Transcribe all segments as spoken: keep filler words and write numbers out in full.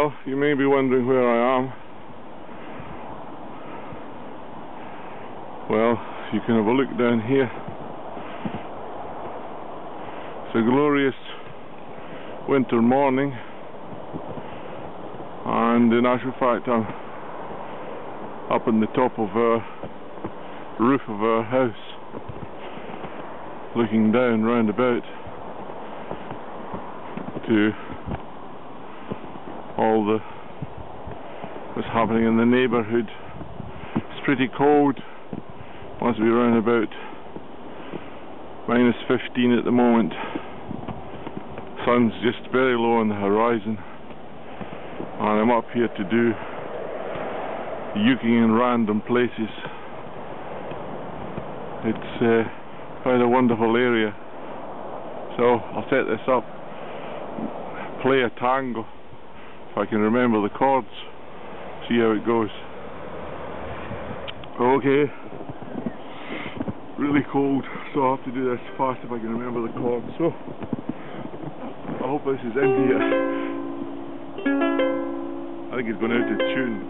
Well, you may be wondering where I am. Well, you can have a look down here. It's a glorious winter morning, and in actual fact I'm up on the top of a roof of our house, looking down round about to all the what's happening in the neighbourhood. It's pretty cold. Must be around about minus fifteen at the moment. Sun's just very low on the horizon, and I'm up here to do Uke'n in random places. It's uh, quite a wonderful area. So I'll set this up, play a tango if I can remember the chords, see how it goes. Okay, really cold, so I have to do this fast if I can remember the chords. So I hope this is in here. I think it's going out of tune.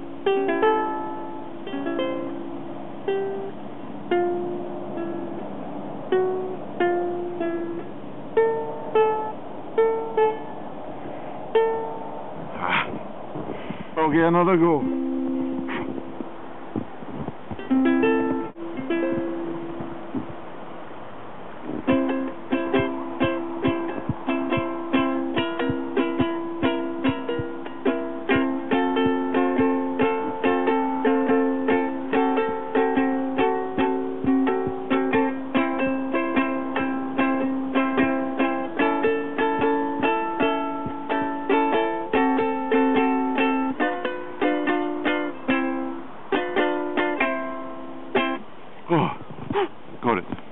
Okay, another go. Oh, got it.